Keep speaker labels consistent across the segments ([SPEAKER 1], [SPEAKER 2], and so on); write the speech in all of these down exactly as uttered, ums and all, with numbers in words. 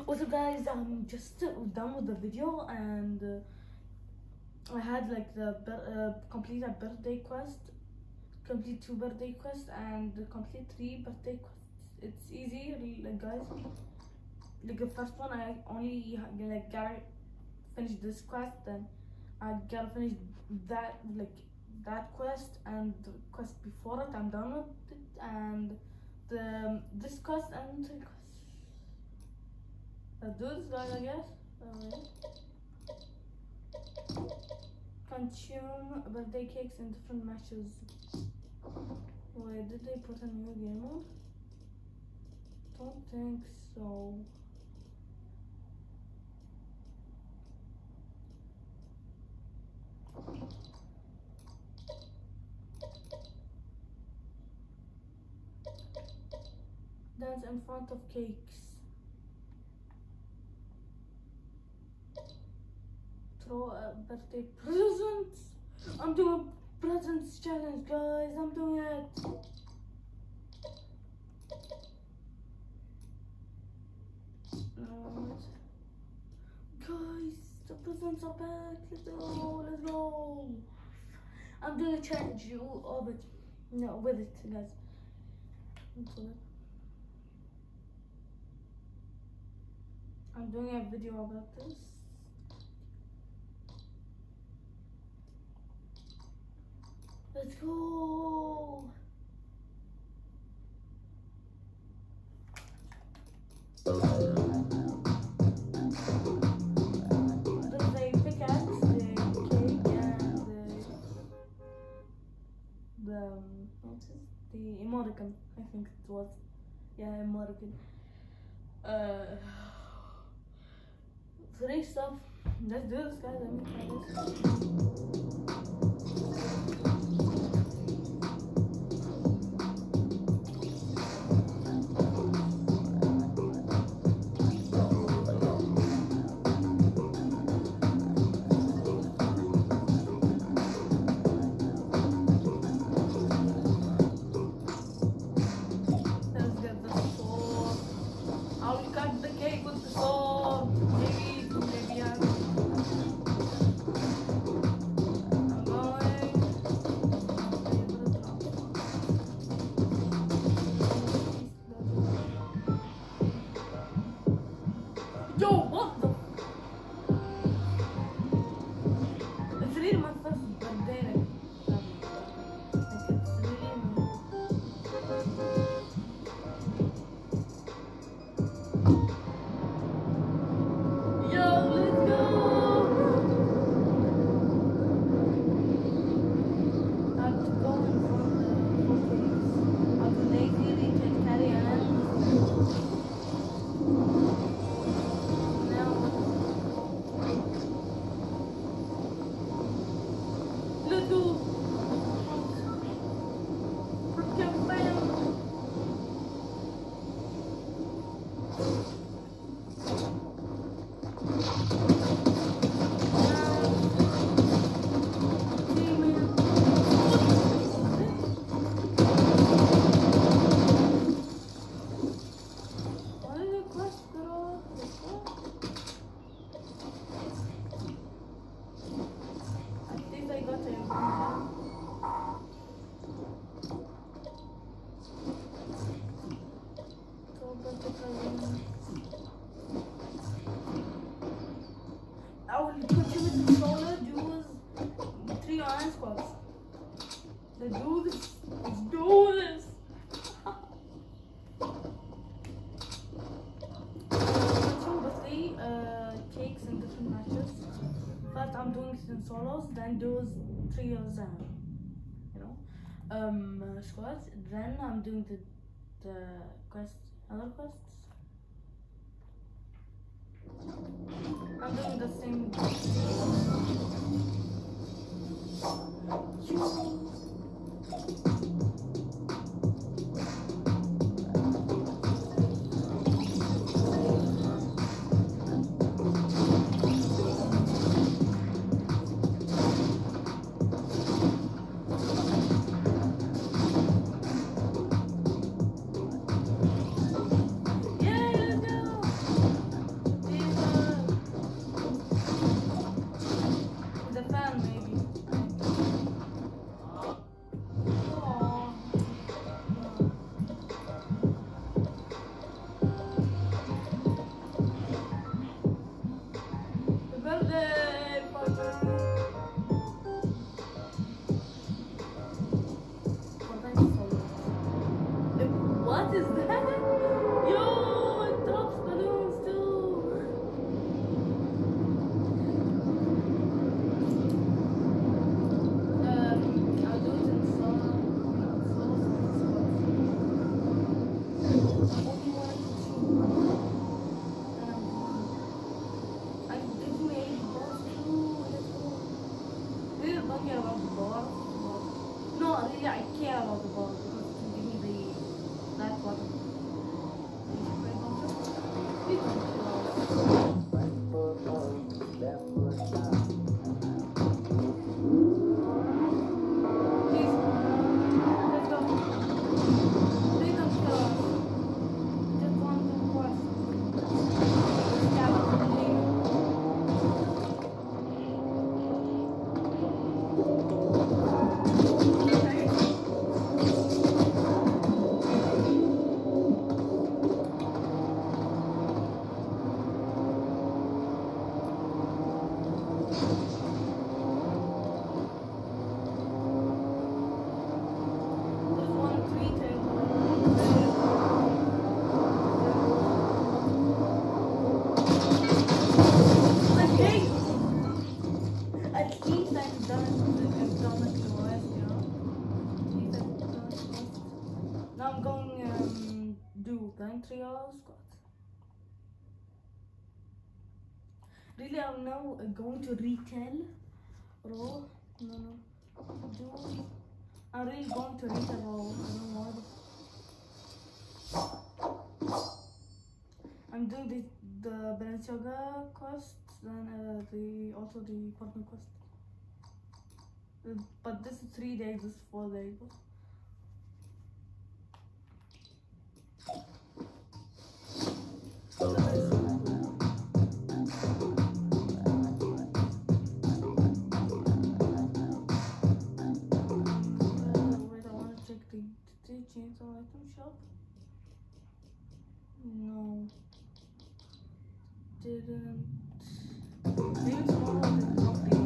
[SPEAKER 1] Also guys, I'm just done with the video, and uh, I had like the uh, complete a birthday quest, complete two birthday quests, and complete three birthday quests. It's easy, like guys. Like the first one, I only like gotta finish this quest, then I gotta finish that like that quest and the quest before it. I'm done with it, and the this quest and the quest. Let's do this, guys. I guess. Uh, consume birthday cakes in different matches. Wait, did they put a new game mode? Don't think so. Dance in front of cakes. Throw a birthday presents. I'm doing a presents challenge, guys. I'm doing it. No, guys, the presents are back. Let's go. Let's go. I'm doing a challenge of it. No, with it, guys. I'm doing a video about this. Let's go. There's a pickaxe, the cake, and the, the um, what is it? The emoticon. I think it was, yeah, emoticon. Uh, three stuff. Let's do this, guys. Let me try this. Yo, what the? It's really my first birthday. Like, it's really. Yo, let's go! I have to go in front of the focus. I have to lazily take carry and. Let's go! I will continue with the solar duos, three iron squads. Let's do this. Let's do this. Consume the three uh, cakes in different matches. First, I'm doing it in solos, then those three of them, you know, um, uh, squads. Then I'm doing the the quest, other quests. I'm doing the same. Yay, finally. Fortnite is so good. Like, what is that? Yo, it drops balloons too. Um, I'll do it in solo. No, solo squad. Only one to shoot. And I'm done. I give me eight balls too. Let's go. Really don't care about the ball. No, really I care about the ball because it can give me the that one. Please don't kill us. Please, let's go. Please don't kill us. Just one good quest. Stab us, please. There's one three okay. At least I've done it. I've done it the rest, you know. At least I've done it. Now I'm going um do rank three hours squad. Really, I'm now uh, going to retell. Roll. No, no. Do. I'm really going to retell roll. I don't know why. I'm doing the the Balenciaga quest, then uh, the also the Fortnite quest. Uh, But this is three days. This is four days. Chainsaw item shop? No. Didn't. Maybe it's more of the company.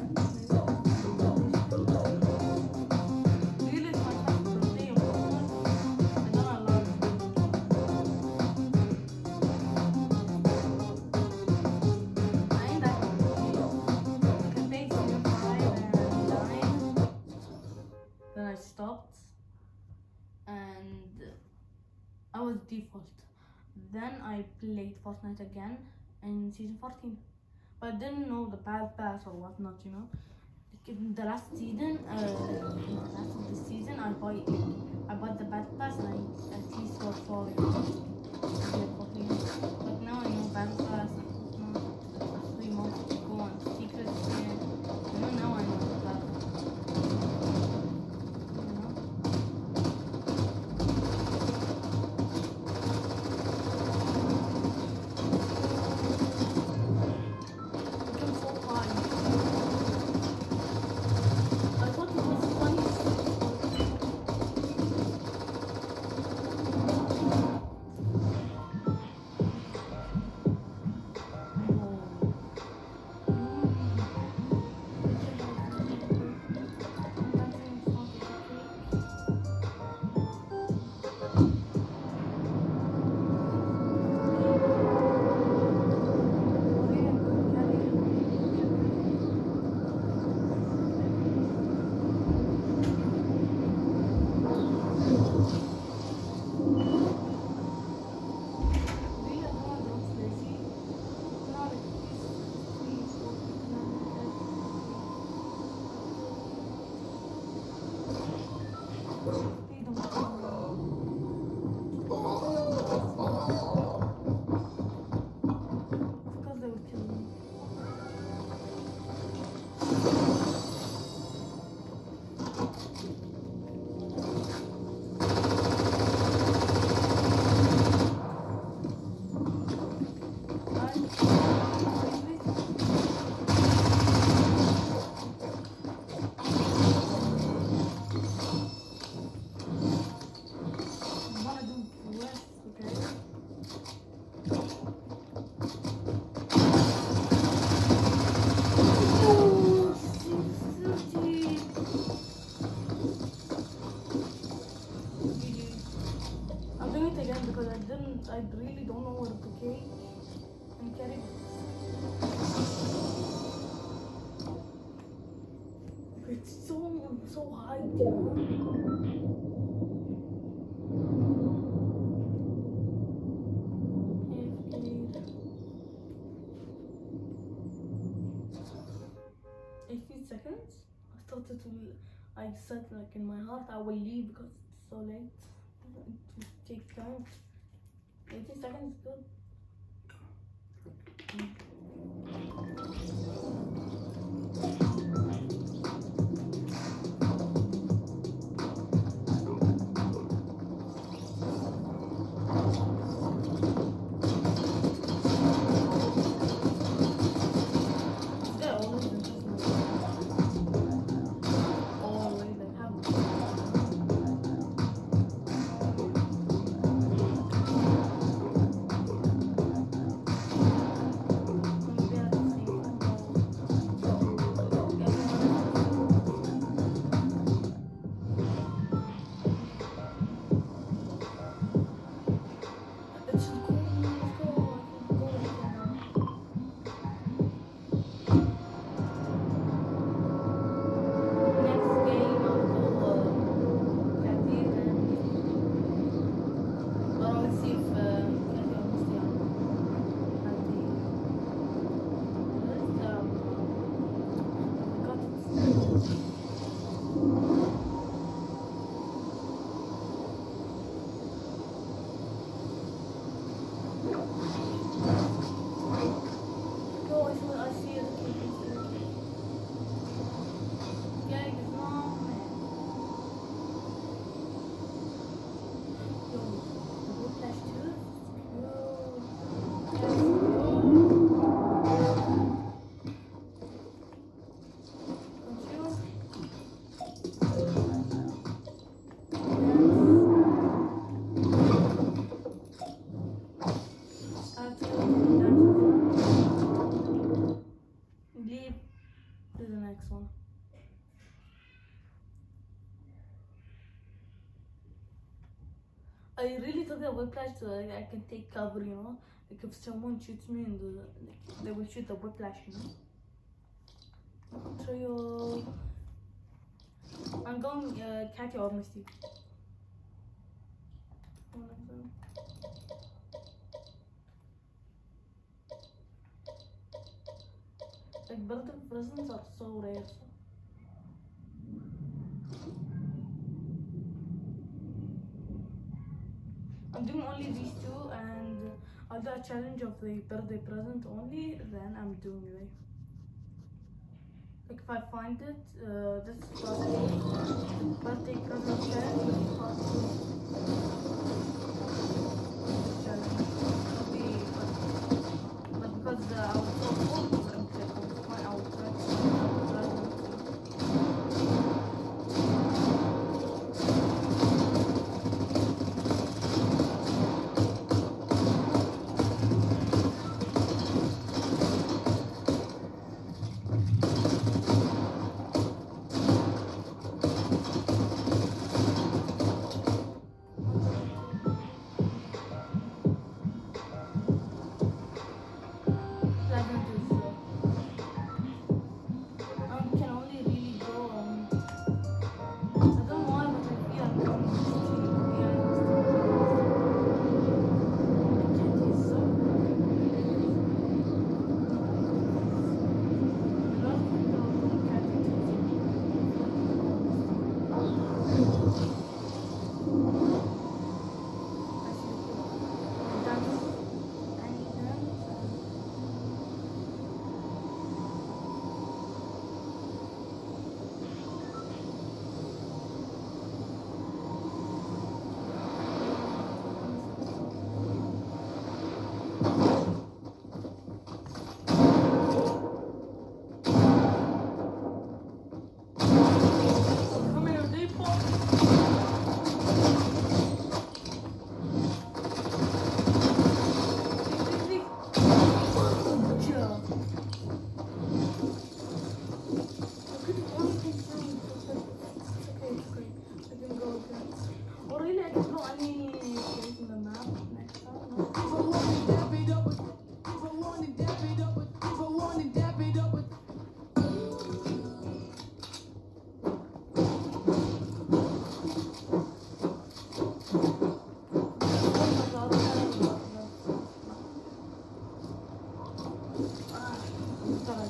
[SPEAKER 1] Really, it's my first birthday of Fortnite. I don't allow it. I ain't that happy. Like I played season five and nine. Then I stopped. And I was default. Then I played Fortnite again in season fourteen, but I didn't know the bad pass or whatnot, you know. Like in the last season, uh, in the last of the season, I buy I bought the bad pass and I at least got for you know, fourteen. But now I know bad pass. Not three months to go on secret skin. You know, now I know that. eighteen seconds. I thought it will. I said like in my heart I will leave because it's so late. It takes time. eighteen seconds is good. I really took the whiplash so like, I can take cover, you know. Like if someone shoots me in the, like, they will shoot the whiplash, you know. Trio. I'm going uh, Katia or Misty. One of them. Like birthday presents are so rare. So. I'm doing only these two, and I'll do a challenge of the birthday present only, then I'm doing it. Like if I find it, uh, this is birthday, birthday present challenge, part two. This challenge will be, but, but because uh, I was so full, I'm like, I was fine, I will try to find the present. Ah, sorry.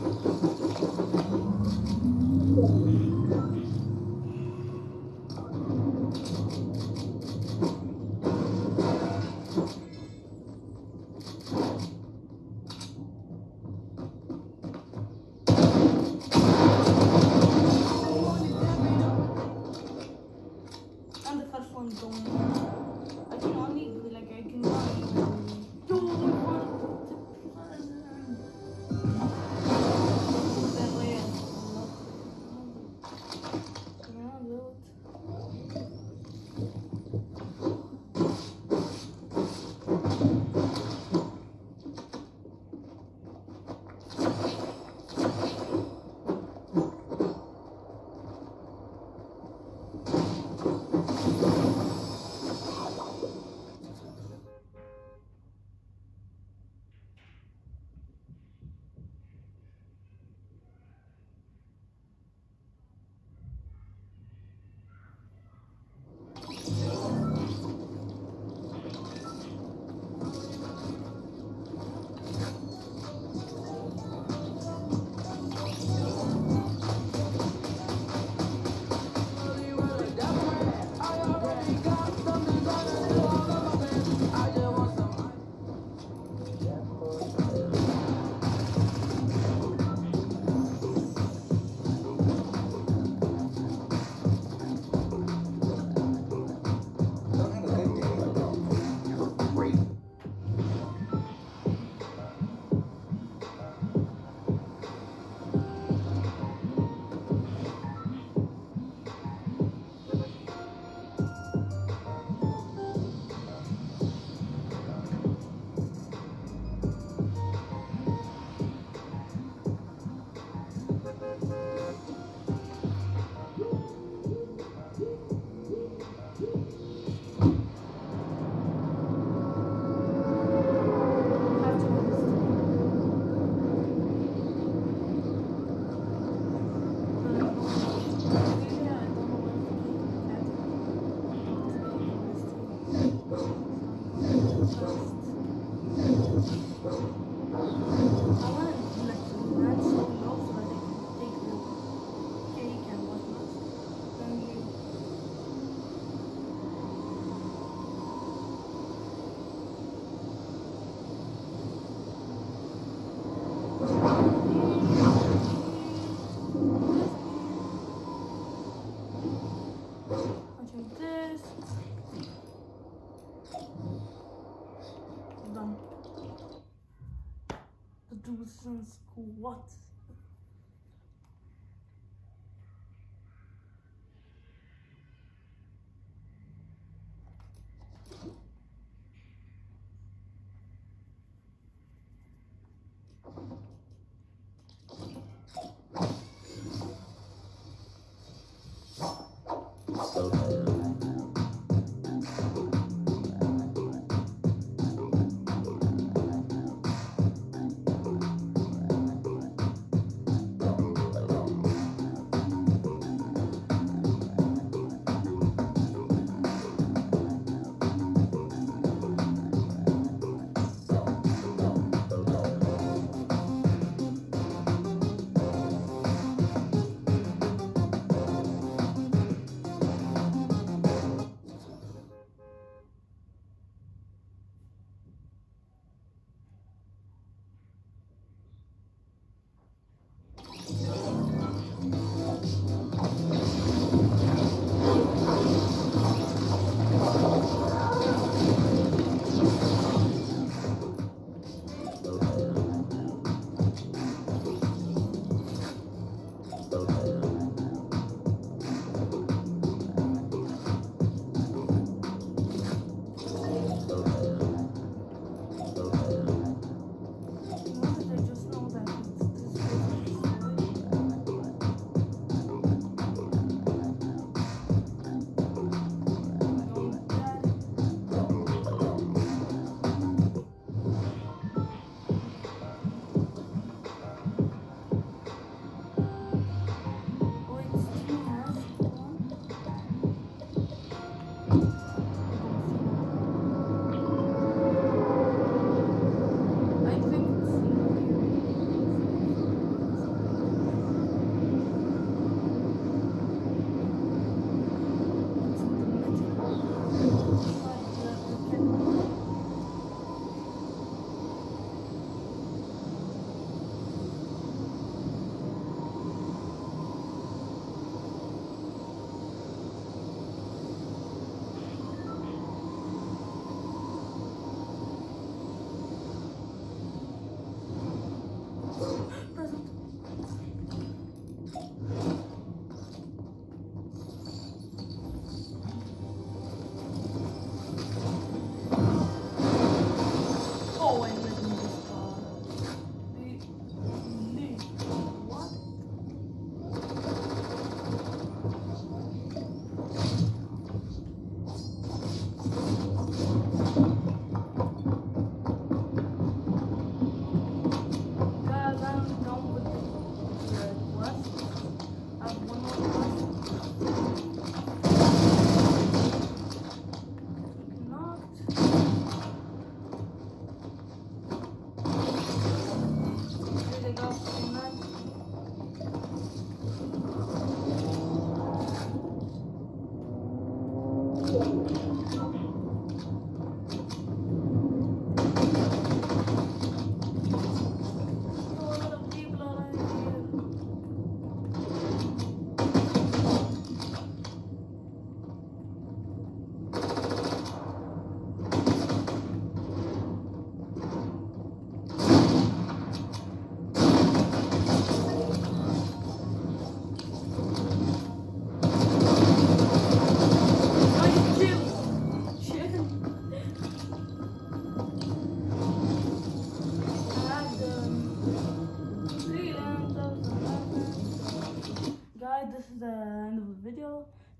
[SPEAKER 1] And the first one going. I can only like I can only do one. The rare. Yeah, look. Some squats.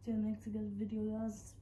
[SPEAKER 1] till next video, guys.